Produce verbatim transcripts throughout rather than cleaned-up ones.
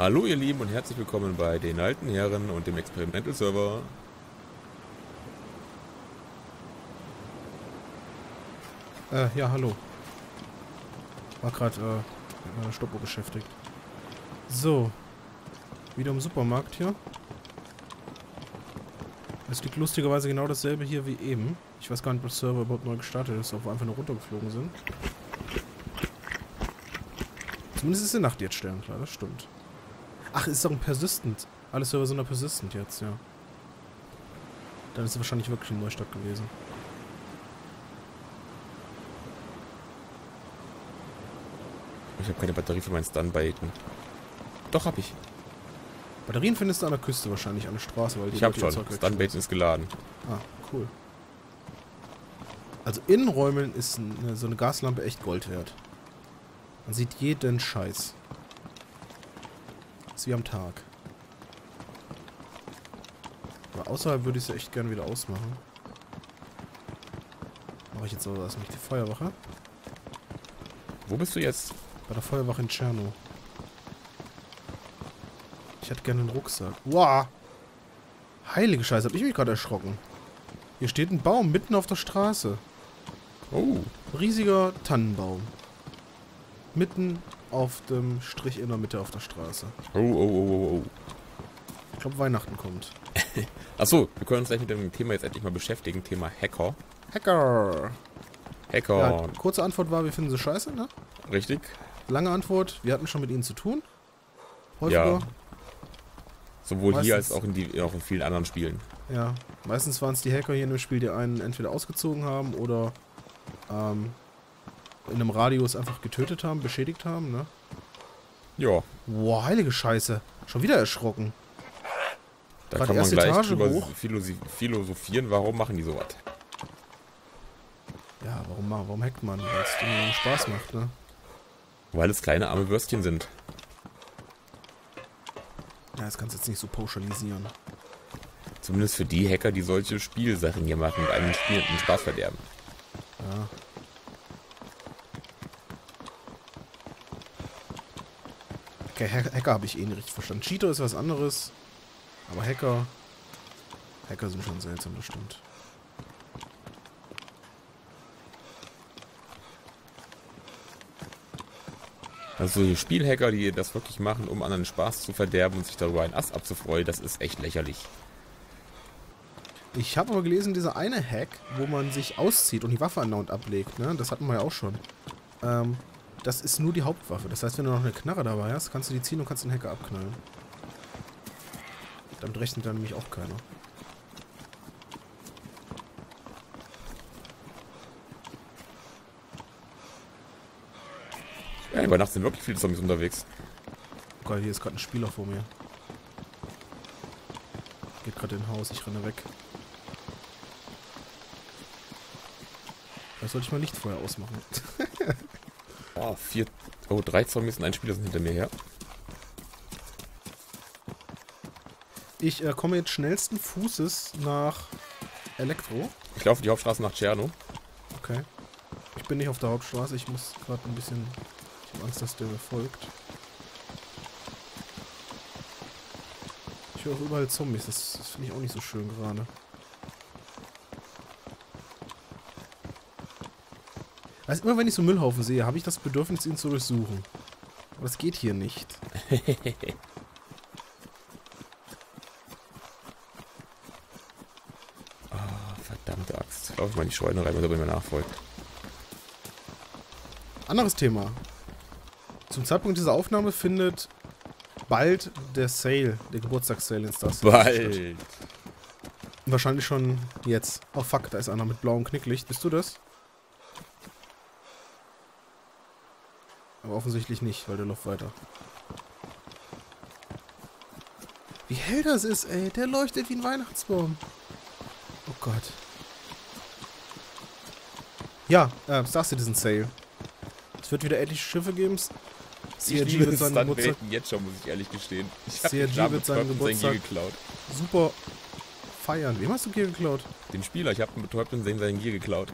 Hallo ihr Lieben und herzlich willkommen bei den alten Herren und dem Experimental Server. Äh, ja, hallo. War gerade äh, mit meiner Stoppuhr beschäftigt. So. Wieder im Supermarkt hier. Es liegt lustigerweise genau dasselbe hier wie eben. Ich weiß gar nicht, ob der Server überhaupt neu gestartet ist, ob wir einfach nur runtergeflogen sind. Zumindest ist die Nacht jetzt sternklar, das stimmt. Ach, ist doch ein Persistent. Alle Server sind doch Persistent jetzt, ja. Dann ist es wahrscheinlich wirklich ein Neustart gewesen. Ich habe keine Batterie für meinen Stun-Baiten. Doch, hab ich. Batterien findest du an der Küste wahrscheinlich, an der Straße, weil die Ich hab Leute schon. ihr Zeug Stun-Baiten ist geladen. Ah, cool. Also Innenräumen ist eine, so eine Gaslampe echt Gold wert. Man sieht jeden Scheiß. Ist wie am Tag. Aber außerhalb würde ich sie echt gerne wieder ausmachen. Mache ich jetzt aber das nicht. Die Feuerwache. Wo bist du jetzt? Bei der Feuerwache in Tscherno. Ich hätte gerne einen Rucksack. Wow! Heilige Scheiße, hab ich mich gerade erschrocken. Hier steht ein Baum mitten auf der Straße. Oh. Riesiger Tannenbaum. Mitten auf dem Strich in der Mitte auf der Straße. Oh, oh, oh, oh, oh. Ich glaube, Weihnachten kommt. Achso, wir können uns gleich mit dem Thema jetzt endlich mal beschäftigen. Thema Hacker. Hacker! Hacker. Ja, kurze Antwort war, wir finden sie scheiße, ne? Richtig? Lange Antwort, wir hatten schon mit ihnen zu tun. Häufiger. Ja. Sowohl Meistens. hier als auch in, die, auch in vielen anderen Spielen. Ja. Meistens waren es die Hacker hier in dem Spiel, die einen entweder ausgezogen haben oder ähm, in einem Radius einfach getötet haben, beschädigt haben, ne? Ja. Boah, heilige Scheiße. Schon wieder erschrocken. Da Gerade kann man erste gleich Etage drüber hoch. philosoph- philosophieren, warum machen die sowas. Ja, warum, ma- warum hackt man? Weil es irgendwie Spaß macht, ne? Weil es kleine arme Würstchen sind. Ja, das kannst du jetzt nicht so pauschalisieren. Zumindest für die Hacker, die solche Spielsachen hier machen und einen spielenden Spaß verderben. Ja. Okay, Ha- Hacker habe ich eh nicht richtig verstanden. Cheater ist was anderes. Aber Hacker... Hacker sind schon seltsam, das stimmt. Also die Spielhacker, die das wirklich machen, um anderen Spaß zu verderben und sich darüber einen Ast abzufreuen, das ist echt lächerlich. Ich habe aber gelesen, dieser eine Hack, wo man sich auszieht und die Waffe andauernd ablegt, ne? Das hatten wir ja auch schon. Ähm, das ist nur die Hauptwaffe. Das heißt, wenn du noch eine Knarre dabei hast, kannst du die ziehen und kannst den Hacker abknallen. Damit rechnet dann nämlich auch keiner. Ja, über Nacht sind wirklich viele Zombies unterwegs. Geil, hier ist gerade ein Spieler vor mir. Geht gerade in ein Haus, ich renne weg. Vielleicht sollte ich mal Lichtfeuer ausmachen. Oh, vier, oh, drei Zombies und ein Spieler sind hinter mir her. Ich äh, komme jetzt schnellsten Fußes nach Elektro. Ich laufe die Hauptstraße nach Tscherno. Okay. Ich bin nicht auf der Hauptstraße, ich muss gerade ein bisschen... Ich habe Angst, dass der mir folgt. Ich höre auch überall Zombies, das, das finde ich auch nicht so schön gerade. Also immer wenn ich so Müllhaufen sehe, habe ich das Bedürfnis, ihn zu durchsuchen. Aber das geht hier nicht. Oh, verdammte Axt. Lauf ich mal in die Scheune rein, wenn er mir nachfolgt. Anderes Thema. Zum Zeitpunkt dieser Aufnahme findet bald der Sale, der Geburtstagssale in Star Citizen Bald. statt. Wahrscheinlich schon jetzt. Oh fuck, da ist einer mit blauem Knicklicht. Bist du das? Aber offensichtlich nicht, weil der läuft weiter. Wie hell das ist, ey. Der leuchtet wie ein Weihnachtsbaum. Oh Gott. Ja, äh, Star Citizen Sale. Es wird wieder etliche Schiffe geben. C R G wird seinen Geburtstag... jetzt schon, muss ich ehrlich gestehen. Ich hab C R G den Namen wird seinen betäubt und sein Gier Geburtstag- geklaut. super feiern. Wem hast du Gier geklaut? Den Spieler, ich hab ihn betäubt und sein Gier geklaut.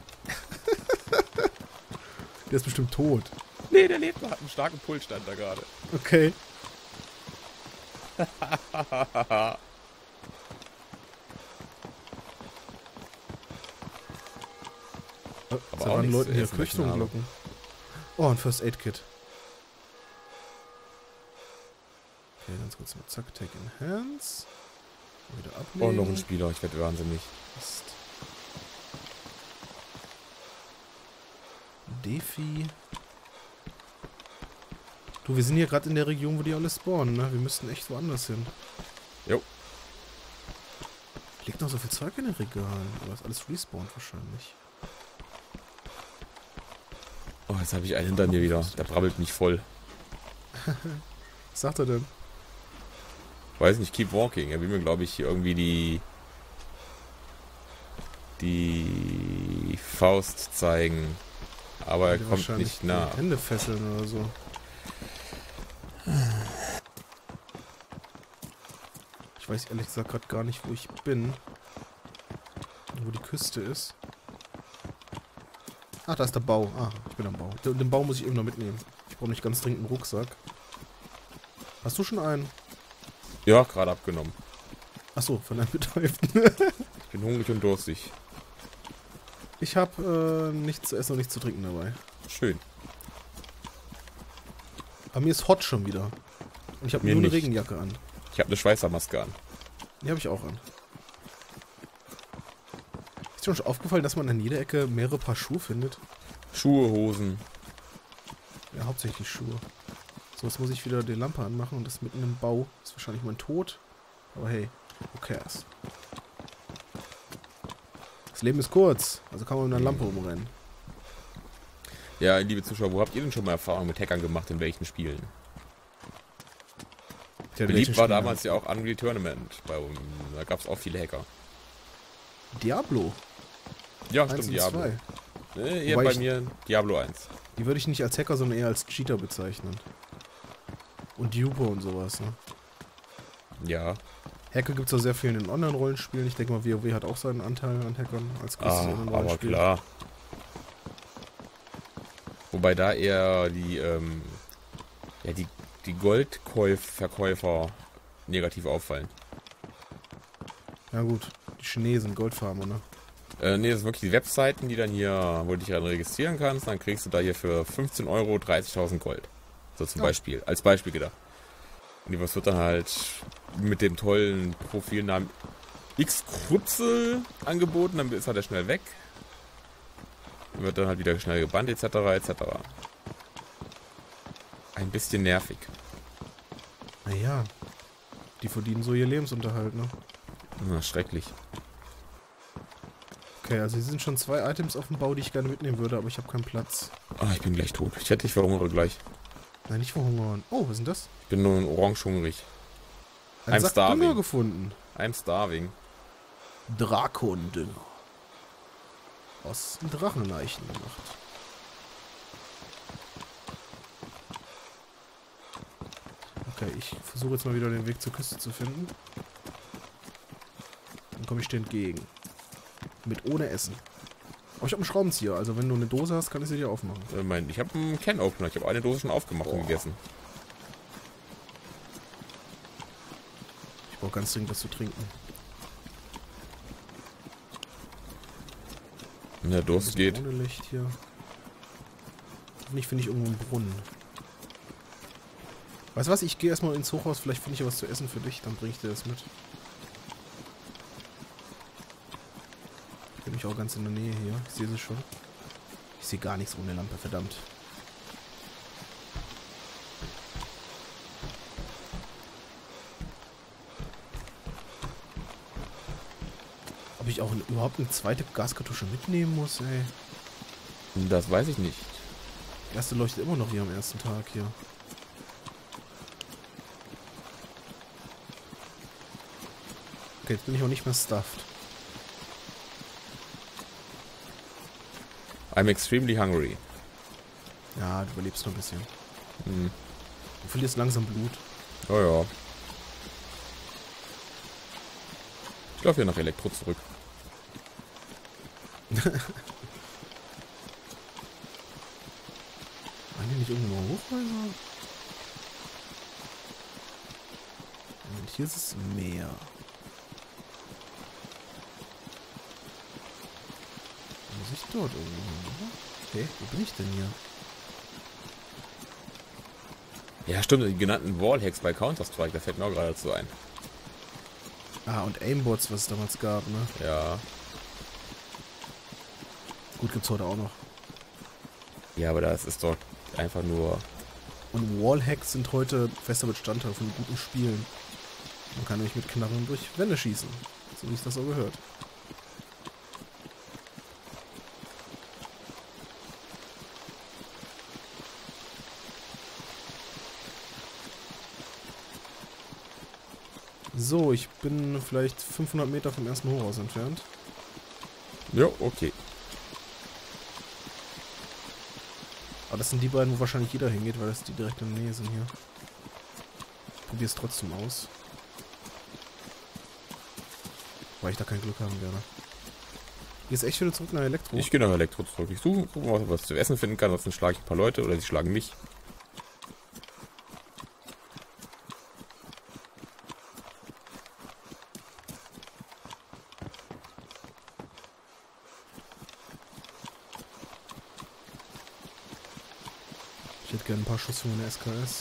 Der ist bestimmt tot. Nee, der lebt noch, hat einen starken Puls, stand da gerade. Okay. Oh, Aber da auch waren nichts Leuten zu hier essen, was ich habe. Kirchturmglocken. Oh, ein First Aid Kit. Okay, ganz kurz mal zack, Take in Hands. Wieder Oh, ablegen. noch ein Spieler, ich werde wahnsinnig. Ist Defi. Du, wir sind hier gerade in der Region, wo die alle spawnen, ne? Wir müssten echt woanders hin. Jo. Liegt noch so viel Zeug in den Regalen, aber ist alles respawnt wahrscheinlich. Oh, jetzt habe ich einen hinter mir wieder. Der brabbelt mich voll. Was sagt er denn? Weiß nicht, keep walking. Er will mir, glaube ich, hier irgendwie die die Faust zeigen. Aber er Die kommt wahrscheinlich nicht nah. die Hände fesseln oder so. Ich weiß ehrlich gesagt gerade gar nicht, wo ich bin. Wo die Küste ist. Ach, da ist der Bau. Ah, ich bin am Bau. Den, den Bau muss ich eben noch mitnehmen. Ich brauche nicht ganz dringend einen Rucksack. Hast du schon einen? Ja, gerade abgenommen. Achso, von einem Betäubten. Ich bin hungrig und durstig. Ich habe äh, nichts zu essen und nichts zu trinken dabei. Schön. Aber mir ist hot schon wieder. Und ich habe nur Mir eine nicht. Regenjacke an. Ich habe eine Schweißermaske an. Die habe ich auch an. Ist dir schon aufgefallen, dass man an jeder Ecke mehrere Paar Schuhe findet? Schuhe, Hosen. Ja, hauptsächlich Schuhe. So, jetzt muss ich wieder die Lampe anmachen und das mitten im Bau. Ist wahrscheinlich mein Tod. Aber hey, who cares? Das Leben ist kurz, also kann man mit einer Lampe umrennen. Ja, liebe Zuschauer, wo habt ihr denn schon mal Erfahrungen mit Hackern gemacht? In welchen Spielen? Der Beliebt war damals ja auch Unreal Tournament. Bei, um, da gab es auch viele Hacker. Diablo. Ja, eins stimmt, und Diablo. zwei. Ne, eher Wobei bei ich- mir Diablo eins. Die würde ich nicht als Hacker, sondern eher als Cheater bezeichnen. Und Duper und sowas, ne? Ja. Hacker gibt es auch sehr viel in den Online-Rollenspielen. Ich denke mal, WoW hat auch seinen Anteil an Hackern als größtes Ah, aber Online-Rollenspiel. klar. Wobei da eher die, ähm, ja, die, die Goldverkäufer negativ auffallen. Ja gut, die Chinesen, Goldfarmer, ne? Äh, ne, das sind wirklich die Webseiten, die dann hier, wo du dich dann registrieren kannst, dann kriegst du da hier für fünfzehn Euro dreißigtausend Gold. So zum Ja. Beispiel, als Beispiel gedacht. Und die was wird dann halt mit dem tollen Profilnamen X-Krupsel angeboten, dann ist halt er schnell weg. Wird dann halt wieder schnell gebannt, et cetera et cetera. Ein bisschen nervig. Naja, die verdienen so ihr Lebensunterhalt, ne? Na, schrecklich. Okay, also hier sind schon zwei Items auf dem Bau, die ich gerne mitnehmen würde, aber ich habe keinen Platz. Ah, ich bin gleich tot. Ich hätte dich verhungere gleich. Nein, nicht verhungern. Oh, was ist denn das? Ich bin nur in orange hungrig. Ein I'm Sack starving. Dünger gefunden. I'm starving. Drakondünger. Aus Drachenleichen gemacht. Okay, ich versuche jetzt mal wieder den Weg zur Küste zu finden. Dann komme ich dir entgegen. Mit ohne Essen. Aber ich habe einen Schraubenzieher, also wenn du eine Dose hast, kann ich sie dir aufmachen. Äh, mein, ich habe einen Can-Opener. Ich habe eine Dose schon aufgemacht und Boah. gegessen. Ich brauche ganz dringend was zu trinken. Wenn der Ein Durst bisschen geht. ohne Licht hier. Hoffentlich finde ich irgendwo einen Brunnen. Weißt du was, ich gehe erstmal ins Hochhaus, vielleicht finde ich ja was zu essen für dich, dann bringe ich dir das mit. Ich bin nämlich auch ganz in der Nähe hier, ich sehe sie schon. Ich sehe gar nichts ohne Lampe, verdammt. Ob ich auch eine, überhaupt eine zweite Gaskartusche mitnehmen muss, ey. Das weiß ich nicht. Die erste leuchtet immer noch hier am ersten Tag hier. Okay, jetzt bin ich auch nicht mehr stuffed. I'm extremely hungry. Ja, du überlebst noch ein bisschen. Hm. Du verlierst langsam Blut. Oh ja. Ich laufe hier nach Elektro zurück. Waren die nicht irgendwo mal Hochhäuser? hier ist es Meer. Muss ich dort irgendwo hin, oder? Okay, wo bin ich denn hier? Ja, stimmt, die genannten Wallhacks bei Counter-Strike, da fällt mir auch gerade dazu ein. Ah, und Aimbots, was es damals gab, ne? Ja. Gut, gibt's heute auch noch. Ja, aber das ist doch einfach nur... Und Wallhacks sind heute fester Bestandteil von guten Spielen. Man kann nämlich mit Knarren durch Wände schießen. So wie es das so gehört. So, ich bin vielleicht fünfhundert Meter vom ersten Hochhaus entfernt. Ja, okay. Aber das sind die beiden, wo wahrscheinlich jeder hingeht, weil das die direkt in der Nähe sind hier. Ich probiere es trotzdem aus. Weil ich da kein Glück haben werde. Gehst echt wieder zurück nach Elektro? Ich gehe nach Elektro zurück. Ich suche, gucke mal, was ich zu essen finden kann. Sonst schlage ich ein paar Leute oder sie schlagen mich. Ich hätte gerne ein paar Schuss für meine S K S.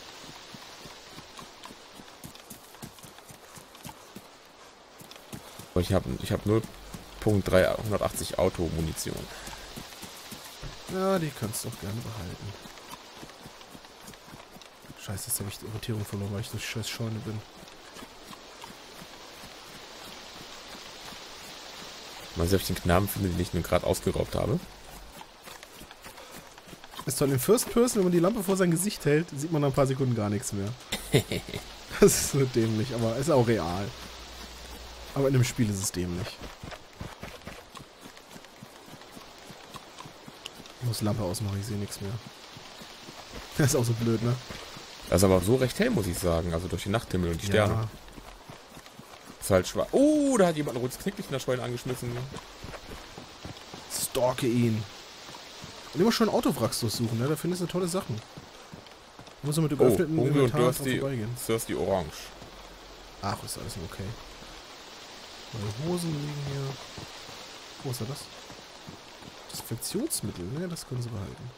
Aber ich habe ich hab null Komma dreihundertachtzig Automunition. Ja, die kannst du auch gerne behalten. Scheiße, jetzt habe ich die Orientierung verloren, weil ich durch scheiß Scheune bin. Mal sehen, ob ich den Knaben finde, den ich mir gerade ausgeraubt habe. Ist doch in First Person, wenn man die Lampe vor sein Gesicht hält, sieht man nach ein paar Sekunden gar nichts mehr. Das ist so dämlich, aber ist auch real. Aber in dem Spiel ist es dämlich. Ich muss Lampe ausmachen, ich sehe nichts mehr. Das ist auch so blöd, ne? Das ist aber so recht hell, muss ich sagen. Also durch den Nachthimmel und die Sterne. Ja. Ist halt schwarz. Oh, da hat jemand ein rotes Knicklicht in der Scheune angeschmissen. Stalke ihn. Und immer schon Autowracks durchsuchen, ne? Da findest du tolle Sachen. Du musst mit Oh, geöffneten Hungry und Inventar dran Thirsty, vorbeigehen. Thirsty Orange. Ach, ist alles okay. Meine Hosen liegen hier. Wo ist er das? Desinfektionsmittel, ne? Das können sie behalten.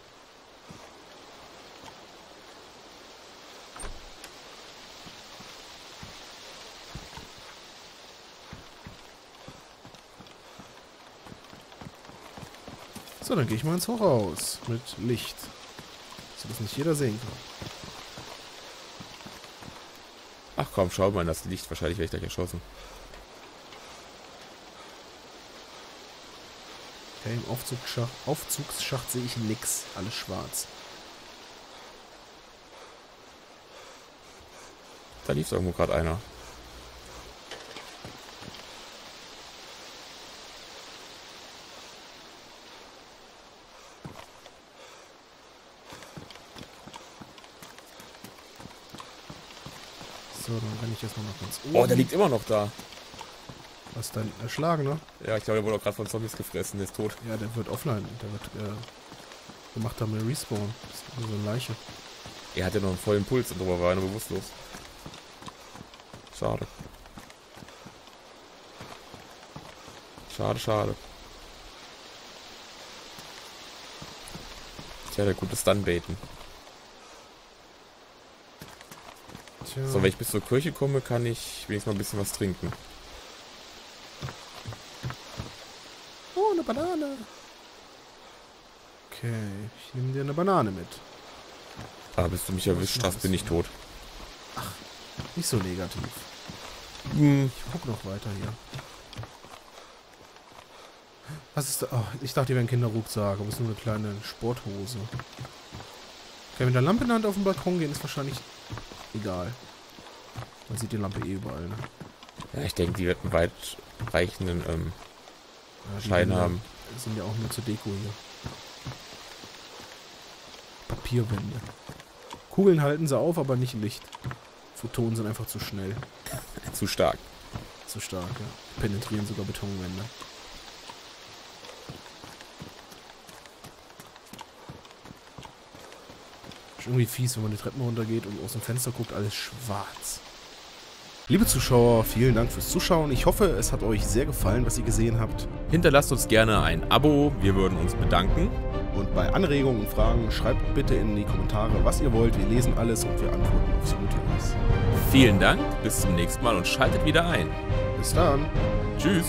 So, dann gehe ich mal ins Hochhaus mit Licht. So dass nicht jeder sehen kann. Ach komm, schau mal in das Licht. Wahrscheinlich werde ich gleich erschossen. Okay, im Aufzugsschacht, Aufzugsschacht sehe ich nix. Alles schwarz. Da lief irgendwo gerade einer. So, dann renne ich erstmal noch ganz oben. Oh, der liegt immer noch da. Was ist dann erschlagen, ne? Ja, ich glaube, der wurde auch gerade von Zombies gefressen. Der ist tot. Ja, der wird offline. Der wird, äh, gemacht haben, der Respawn. Das ist nur so eine Leiche. Er hatte noch einen vollen Puls und drüber war er nur bewusstlos. Schade. Schade, schade. Tja, der gute Stunbaiten. Tja. So, wenn ich bis zur Kirche komme, kann ich wenigstens mal ein bisschen was trinken. Oh, eine Banane. Okay, ich nehme dir eine Banane mit. Ah, bis du mich erwischt hast, bin ich tot. Nicht so negativ. Hm. Ich guck noch weiter hier. Was ist da? Oh, ich dachte, die wären Kinderrucksack, aber es ist nur eine kleine Sporthose. Okay, mit der Lampe in der Hand auf den Balkon gehen ist wahrscheinlich egal. Man sieht die Lampe eh überall, ne? Ja, ich denke, die wird einen weitreichenden ähm, Ja, die Schein Wände haben. sind ja auch nur zur Deko hier. Papierwände. Kugeln halten sie auf, aber nicht Licht. Photonen sind einfach zu schnell. Zu stark. Zu stark, ja. Penetrieren sogar Betonwände. Ist irgendwie fies, wenn man die Treppen runtergeht und aus dem Fenster guckt, alles schwarz. Liebe Zuschauer, vielen Dank fürs Zuschauen. Ich hoffe, es hat euch sehr gefallen, was ihr gesehen habt. Hinterlasst uns gerne ein Abo, wir würden uns bedanken. Und bei Anregungen und Fragen schreibt bitte in die Kommentare, was ihr wollt. Wir lesen alles und wir antworten auf so gut wie es. Vielen Dank, bis zum nächsten Mal und schaltet wieder ein. Bis dann. Tschüss.